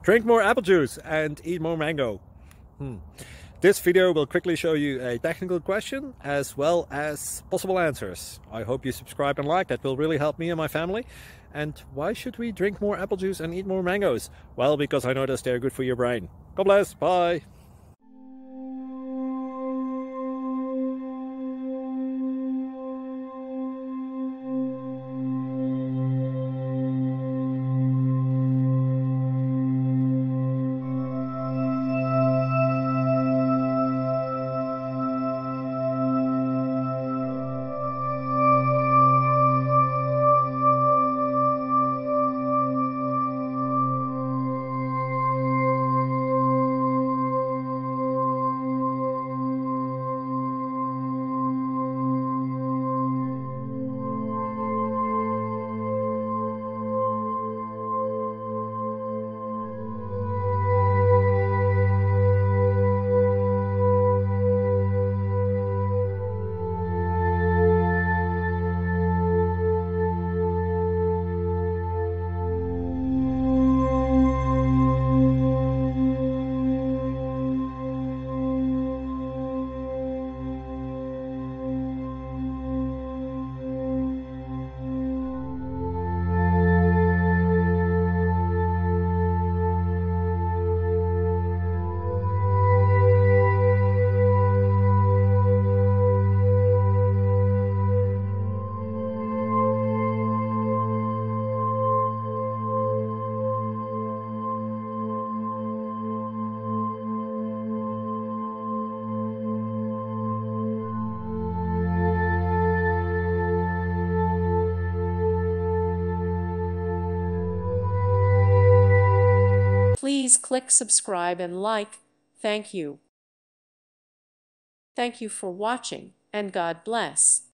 Drink more apple juice and eat more mango. This video will quickly show you a technical question as well as possible answers. I hope you subscribe and like, that will really help me and my family. And why should we drink more apple juice and eat more mangoes? Well, because I noticed they're good for your brain. God bless, bye! Please click subscribe and like. Thank you. Thank you for watching, and God bless.